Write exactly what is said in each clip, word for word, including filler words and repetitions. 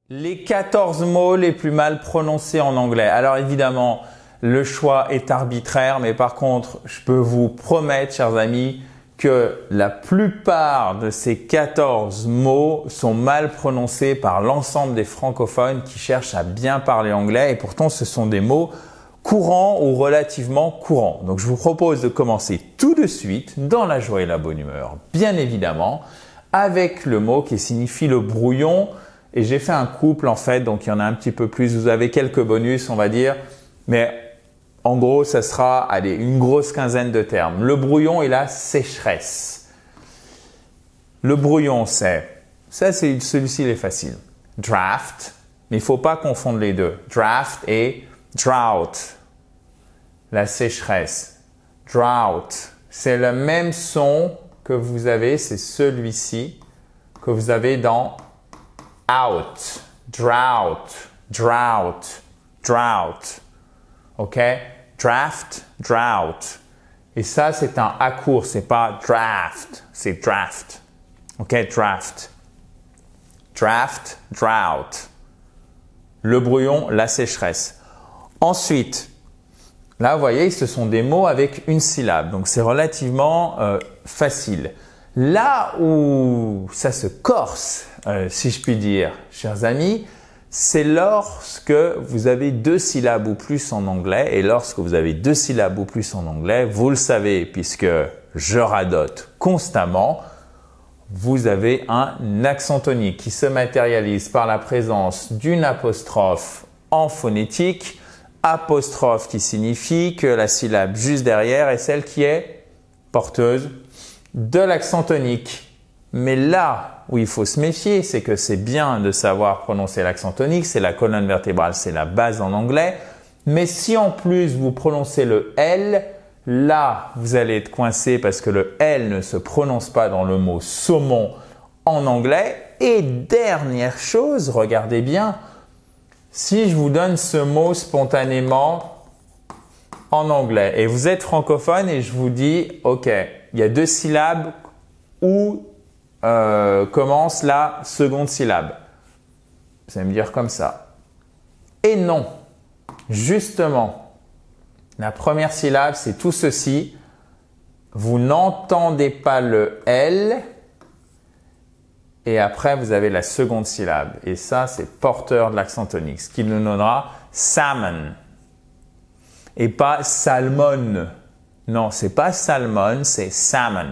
Les quatorze mots les plus mal prononcés en anglais. Alors évidemment, le choix est arbitraire, mais par contre, je peux vous promettre, chers amis, que la plupart de ces quatorze mots sont mal prononcés par l'ensemble des francophones qui cherchent à bien parler anglais et pourtant ce sont des mots courants ou relativement courants. Donc je vous propose de commencer tout de suite dans la joie et la bonne humeur, bien évidemment, avec le mot qui signifie le brouillon. Et j'ai fait un couple en fait, donc il y en a un petit peu plus. Vous avez quelques bonus, on va dire. Mais en gros, ça sera allez, une grosse quinzaine de termes. Le brouillon et la sécheresse. Le brouillon, c'est… Ça, c'est celui-ci, il est facile. Draft. Mais il ne faut pas confondre les deux. Draft et drought. La sécheresse. Drought. C'est le même son que vous avez, c'est celui-ci, que vous avez dans out, drought, drought, drought. OK? Draft, drought. Et ça, c'est un A court, c'est pas draft, c'est draft. OK? Draft. Draft, drought. Le brouillon, la sécheresse. Ensuite, là, vous voyez, ce sont des mots avec une syllabe. Donc, c'est relativement euh, facile. Là où ça se corse, euh, si je puis dire, chers amis, c'est lorsque vous avez deux syllabes ou plus en anglais. Et lorsque vous avez deux syllabes ou plus en anglais, vous le savez puisque je radote constamment, vous avez un accent tonique qui se matérialise par la présence d'une apostrophe en phonétique. Apostrophe qui signifie que la syllabe juste derrière est celle qui est porteuse de l'accent tonique. Mais là où il faut se méfier, c'est que c'est bien de savoir prononcer l'accent tonique, c'est la colonne vertébrale, c'est la base en anglais. Mais si en plus vous prononcez le L, là vous allez être coincé parce que le L ne se prononce pas dans le mot saumon en anglais. Et dernière chose, regardez bien, si je vous donne ce mot spontanément en anglais et vous êtes francophone et je vous dis, ok, il y a deux syllabes où euh, commence la seconde syllabe. Vous allez me dire comme ça. Et non, justement, la première syllabe, c'est tout ceci. Vous n'entendez pas le L et après, vous avez la seconde syllabe. Et ça, c'est porteur de l'accent tonique, ce qui nous donnera salmon et pas salmon. Non, c'est pas salmon, c'est salmon.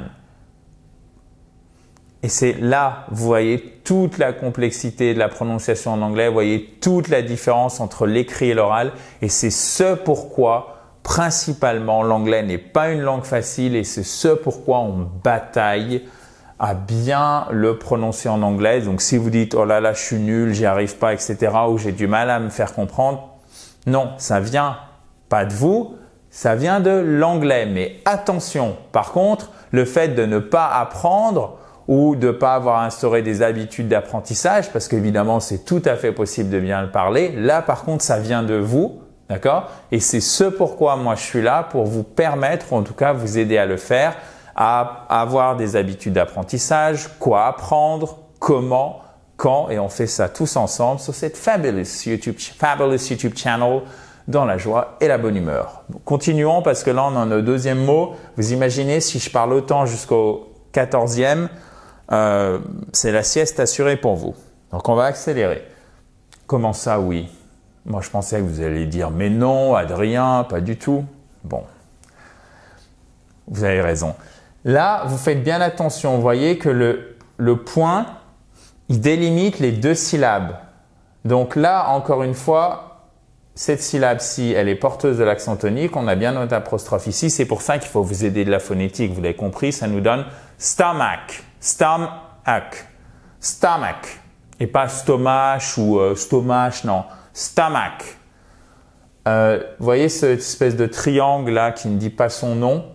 Et c'est là, vous voyez toute la complexité de la prononciation en anglais, vous voyez toute la différence entre l'écrit et l'oral. Et c'est ce pourquoi, principalement, l'anglais n'est pas une langue facile et c'est ce pourquoi on bataille à bien le prononcer en anglais. Donc, si vous dites « Oh là là, je suis nul, j'y arrive pas, et cetera » ou « J'ai du mal à me faire comprendre », non, ça vient pas de vous. Ça vient de l'anglais, mais attention, par contre, le fait de ne pas apprendre ou de ne pas avoir instauré des habitudes d'apprentissage, parce qu'évidemment, c'est tout à fait possible de bien le parler, là, par contre, ça vient de vous, d'accord? Et c'est ce pourquoi moi, je suis là, pour vous permettre, ou en tout cas, vous aider à le faire, à avoir des habitudes d'apprentissage, quoi apprendre, comment, quand, et on fait ça tous ensemble sur cette fabulous YouTube, fabulous YouTube channel, dans la joie et la bonne humeur. Continuons parce que là, on en a le deuxième mot. Vous imaginez, si je parle autant jusqu'au quatorzième, euh, c'est la sieste assurée pour vous. Donc, on va accélérer. Comment ça, oui? Moi, je pensais que vous alliez dire, mais non, Adrien, pas du tout. Bon, vous avez raison. Là, vous faites bien attention. Vous voyez que le, le point, il délimite les deux syllabes. Donc là, encore une fois, cette syllabe-ci, elle est porteuse de l'accent tonique. On a bien notre apostrophe ici. C'est pour ça qu'il faut vous aider de la phonétique. Vous l'avez compris, ça nous donne stomach, stomach, stomach. Et pas stomach ou euh, stomach, non. Stomach. Euh, vous voyez cette espèce de triangle là qui ne dit pas son nom?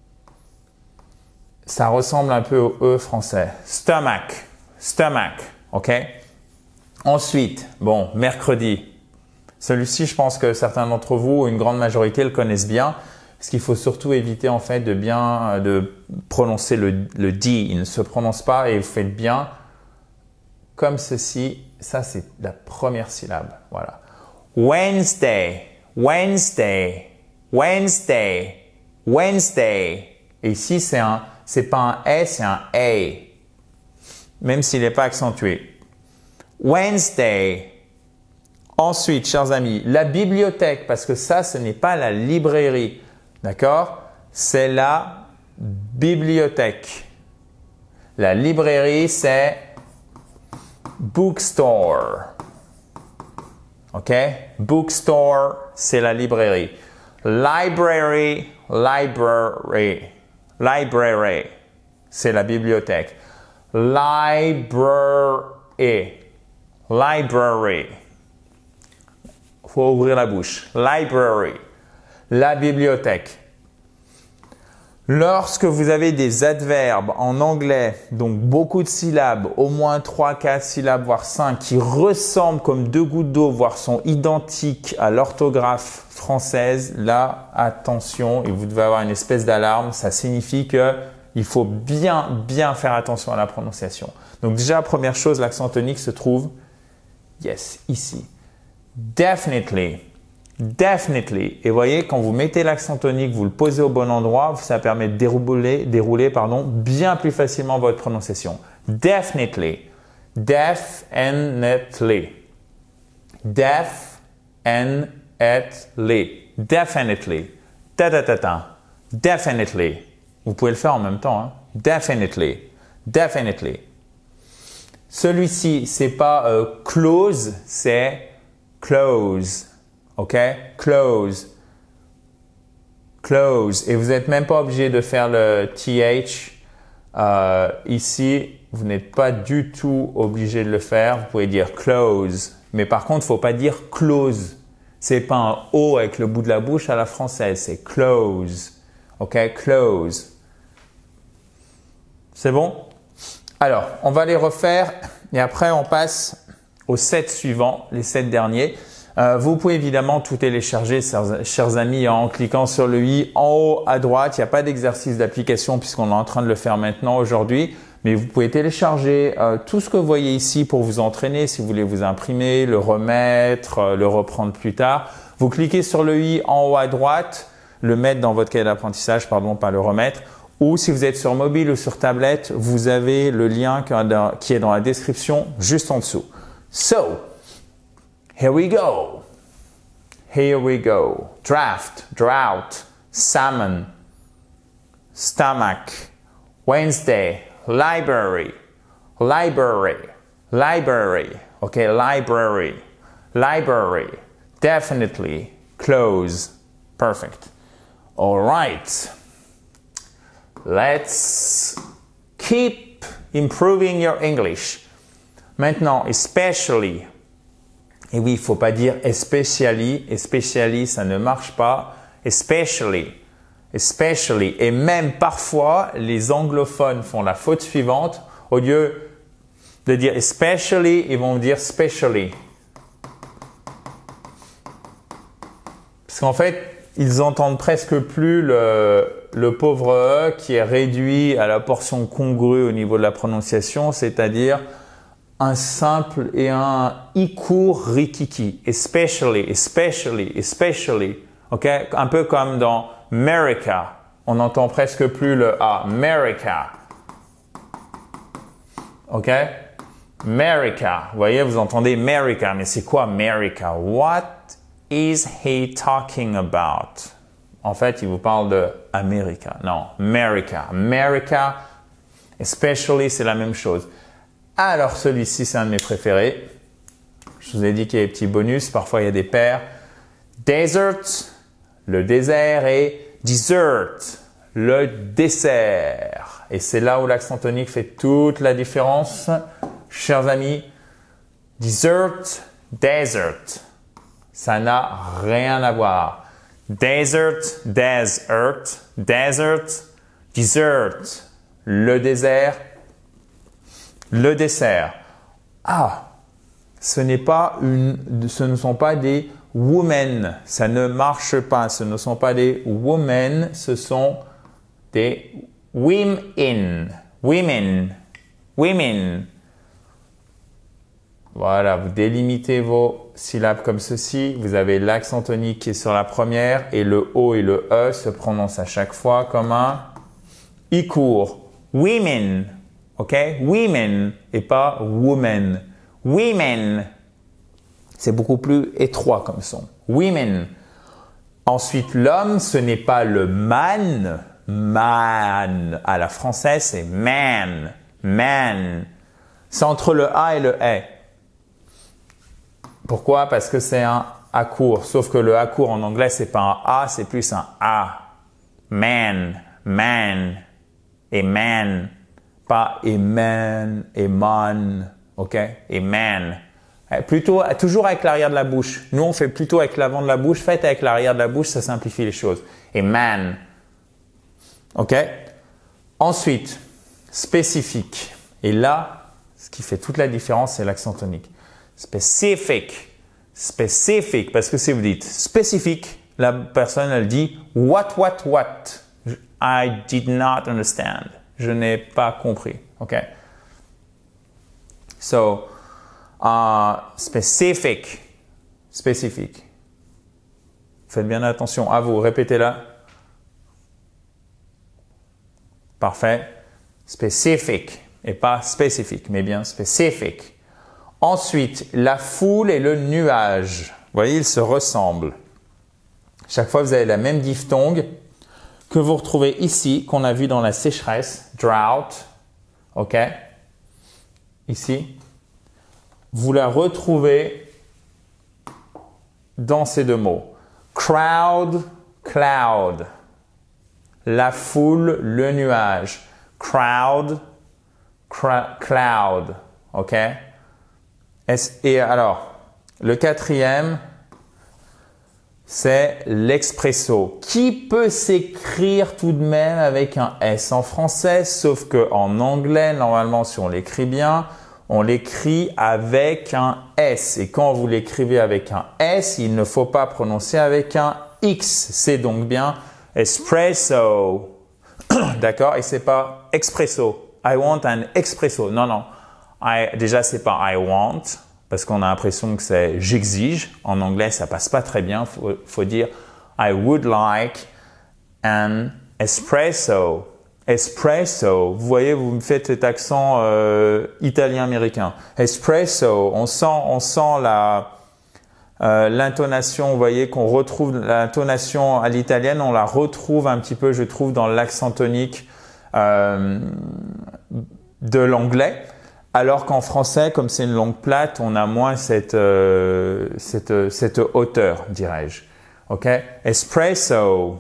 Ça ressemble un peu au E français. Stomach, stomach, ok? Ensuite, bon, mercredi. Celui-ci, je pense que certains d'entre vous, une grande majorité, le connaissent bien. Parce qu'il faut surtout éviter en fait de bien de prononcer le, le D. Il ne se prononce pas et vous faites bien comme ceci. ça c'est la première syllabe. Voilà. Wednesday, Wednesday, Wednesday, Wednesday. Et ici, c'est un, c'est pas un S, c'est un A. Même s'il n'est pas accentué. Wednesday. Ensuite, chers amis, la bibliothèque, parce que ça, ce n'est pas la librairie. D'accord? C'est la bibliothèque. La librairie, c'est bookstore. OK? Bookstore, c'est la librairie. Library, library, library, c'est la bibliothèque. Library, library. Faut ouvrir la bouche. Library, la bibliothèque. Lorsque vous avez des adverbes en anglais, donc beaucoup de syllabes, au moins trois, quatre syllabes, voire cinq, qui ressemblent comme deux gouttes d'eau, voire sont identiques à l'orthographe française, là, attention, et vous devez avoir une espèce d'alarme, ça signifie que il faut bien, bien faire attention à la prononciation. Donc déjà, première chose, l'accent tonique se trouve, yes, ici. Definitely. Definitely. Et voyez, quand vous mettez l'accent tonique, vous le posez au bon endroit, ça permet de dérouler, dérouler pardon, bien plus facilement votre prononciation. Definitely. Definitely. Definitely. Definitely. Ta ta ta ta. Definitely. Vous pouvez le faire en même temps. Hein? Definitely. Definitely. Celui-ci, c'est pas euh, close, c'est close. OK? Close. Close. Et vous n'êtes même pas obligé de faire le T H. Euh, ici, vous n'êtes pas du tout obligé de le faire. Vous pouvez dire close. Mais par contre, il ne faut pas dire close. C'est pas un O avec le bout de la bouche à la française. C'est close. OK? Close. C'est bon? Alors, on va les refaire et après, on passe aux sept suivants, les sept derniers. Euh, vous pouvez évidemment tout télécharger, chers, chers amis, en cliquant sur le i en haut à droite. Il n'y a pas d'exercice d'application puisqu'on est en train de le faire maintenant aujourd'hui. Mais vous pouvez télécharger euh, tout ce que vous voyez ici pour vous entraîner. Si vous voulez vous imprimer, le remettre, euh, le reprendre plus tard. Vous cliquez sur le i en haut à droite, le mettre dans votre cahier d'apprentissage, pardon, pas le remettre. Ou si vous êtes sur mobile ou sur tablette, vous avez le lien qui est dans la description juste en dessous. So, here we go. Here we go. Draft, drought, salmon, stomach, Wednesday, library, library, library. Okay, library, library, definitely, close. Perfect. All right. Let's keep improving your English. Maintenant, especially. Et oui, il ne faut pas dire especially. Especially, ça ne marche pas. Especially. Especially. Et même parfois, les anglophones font la faute suivante. Au lieu de dire especially, ils vont dire specially. Parce qu'en fait, ils entendent presque plus le, le pauvre E qui est réduit à la portion congrue au niveau de la prononciation, c'est-à-dire un simple et un I court rikiki. Especially, especially, especially. OK? Un peu comme dans America. On n'entend presque plus le A. America. OK? America. Vous voyez, vous entendez America. Mais c'est quoi America? What is he talking about? En fait, il vous parle de America. Non, America. America, especially, c'est la même chose. Alors, celui-ci, c'est un de mes préférés. Je vous ai dit qu'il y a des petits bonus. Parfois, il y a des paires. Desert, le désert, et dessert, le dessert. Et c'est là où l'accent tonique fait toute la différence. Chers amis, dessert, desert. Ça n'a rien à voir. Desert, desert, desert, dessert. Le désert, le dessert. Ah, ce n'est pas une, ce ne sont pas des women. Ça ne marche pas. Ce ne sont pas des women. Ce sont des women. Women. Women. Voilà, vous délimitez vos syllabes comme ceci. Vous avez l'accent tonique qui est sur la première et le O et le E se prononcent à chaque fois comme un I court. Women, ok? Women et pas women. Women. C'est beaucoup plus étroit comme son. Women. Ensuite, l'homme, ce n'est pas le man. Man. À la française, c'est man. Man. C'est entre le A et le E. Pourquoi? Parce que c'est un A court. Sauf que le A court en anglais, c'est pas un A, c'est plus un A. Man. Man. Et man. Pas et man, et man. Ok? Et man. Plutôt, toujours avec l'arrière de la bouche. Nous, on fait plutôt avec l'avant de la bouche. Faites avec l'arrière de la bouche, ça simplifie les choses. Et man. OK? Ensuite, spécifique. Et là, ce qui fait toute la différence, c'est l'accent tonique. Specific. Specific. Parce que si vous dites spécifique, la personne, elle dit what, what, what. I did not understand. Je n'ai pas compris. OK? So, Uh, spécifique, spécifique. Faites bien attention à vous, répétez-la. Parfait. Spécifique et pas spécifique, mais bien spécifique. Ensuite, la foule et le nuage. Vous voyez, ils se ressemblent. Chaque fois, vous avez la même diphtongue que vous retrouvez ici, qu'on a vu dans la sécheresse, drought. OK? Ici. Vous la retrouvez dans ces deux mots. Crowd, cloud. La foule, le nuage. Crowd, cloud. OK? Et alors, le quatrième, c'est l'expresso, qui peut s'écrire tout de même avec un S en français, sauf qu'en anglais, normalement, si on l'écrit bien, on l'écrit avec un S. Et quand vous l'écrivez avec un S, il ne faut pas prononcer avec un X. C'est donc bien espresso. D'accord? Et c'est pas expresso. I want an espresso. Non, non. I, déjà, c'est pas I want, parce qu'on a l'impression que c'est j'exige. En anglais, ça passe pas très bien. Faut, faut dire I would like an espresso. Espresso, vous voyez, vous me faites cet accent euh, italien-américain. Espresso, on sent, on sent la euh, l'intonation. Vous voyez qu'on retrouve l'intonation à l'italienne, on la retrouve un petit peu, je trouve, dans l'accent tonique euh, de l'anglais. Alors qu'en français, comme c'est une langue plate, on a moins cette euh, cette cette hauteur, dirais-je. Ok, espresso.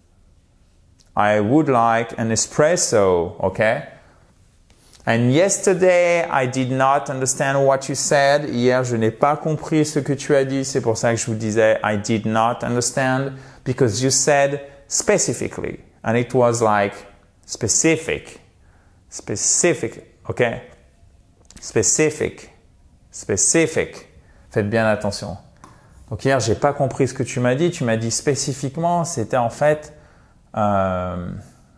I would like an espresso, okay? And yesterday, I did not understand what you said. Hier, je n'ai pas compris ce que tu as dit. C'est pour ça que je vous disais, I did not understand because you said specifically. And it was like specific, specific, okay? Specific, specific. Faites bien attention. Donc hier, j'ai pas compris ce que tu m'as dit. Tu m'as dit spécifiquement, c'était en fait Euh,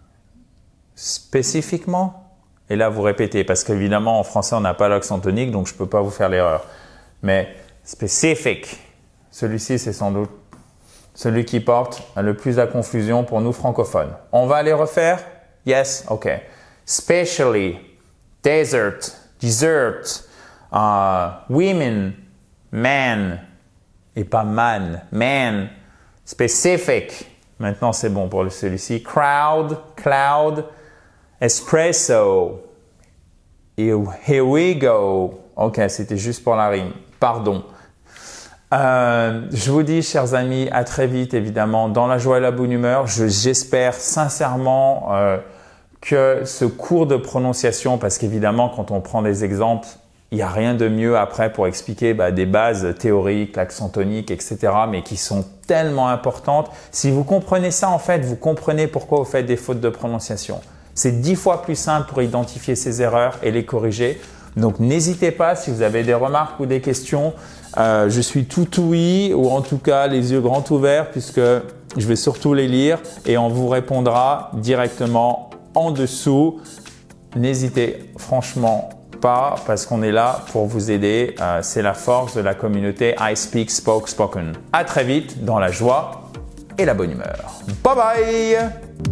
spécifiquement, et là vous répétez parce qu'évidemment en français on n'a pas l'accent tonique donc je peux pas vous faire l'erreur, mais specific, celui-ci c'est sans doute celui qui porte le plus à confusion pour nous francophones. On va les refaire? Yes? Ok. Specially, desert, dessert, uh, women, man, et pas man, man, specific. Maintenant, c'est bon pour celui-ci. Crowd, cloud, espresso. Et here we go. Ok, c'était juste pour la rime. Pardon. Euh, je vous dis, chers amis, à très vite, évidemment, dans la joie et la bonne humeur. Je, j'espère sincèrement euh, que ce cours de prononciation, parce qu'évidemment, quand on prend des exemples, il n'y a rien de mieux après pour expliquer bah, des bases théoriques, l'accent tonique, et cetera, mais qui sont tellement importantes. Si vous comprenez ça, en fait, vous comprenez pourquoi vous faites des fautes de prononciation. C'est dix fois plus simple pour identifier ces erreurs et les corriger. Donc, n'hésitez pas si vous avez des remarques ou des questions. Euh, je suis tout ouïe, ou en tout cas les yeux grands ouverts, puisque je vais surtout les lire et on vous répondra directement en dessous. N'hésitez franchement pas parce qu'on est là pour vous aider. Euh, c'est la force de la communauté I Speak Spoke Spoken. À très vite dans la joie et la bonne humeur. Bye bye!